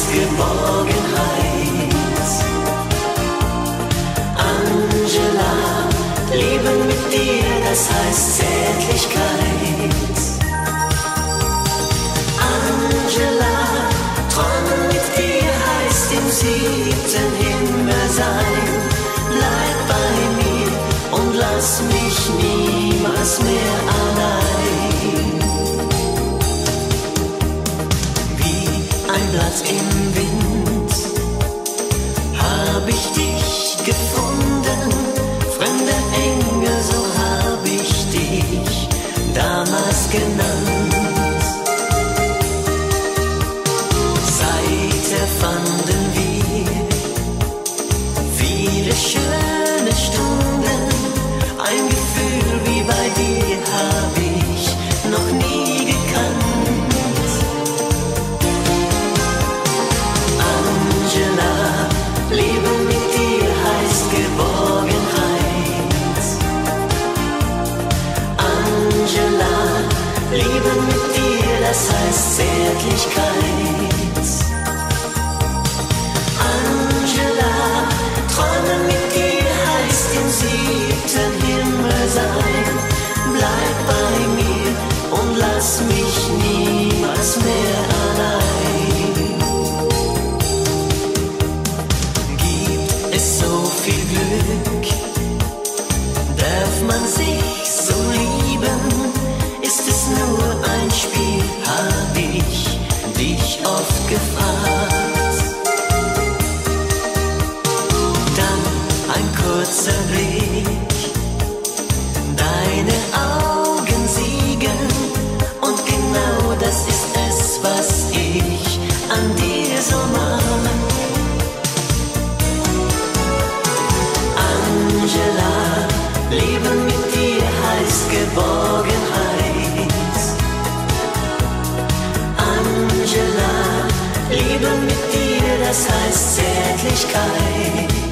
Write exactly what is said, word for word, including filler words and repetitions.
Geborgenheit. Angela, Liebe mit dir, das heißt Zärtlichkeit. Angela, träumen mit dir heißt im siebten Himmel sein. Bleib bei mir und lass mich niemals mehr allein. Wie ein Blatt im Wind hab ich dich gefunden, fremde Engel, so hab ich dich damals genannt. Seither fanden wir viele schöne Stunden, ein Gefühl wie bei dir hab ich noch nie gekannt. Angela, Liebe mit dir heißt Geborgenheit. Angela, Liebe mit dir, das heißt Zärtlichkeit. Angela, träumen mit dir heißt im siebten Himmel sein. Bleib bei mir und lass mich niemals mehr allein. Gibt es so viel Glück, darf man sich so lieben? Ist es nur ein Spiel, hab ich dich oft gefragt. Dann ein kurzer Blick, deine Augen siegen, und genau das ist es, was ich an dir so mag. Angela, Liebe mit dir heißt Geborgenheit. Angela, Liebe mit dir, das heißt Zärtlichkeit.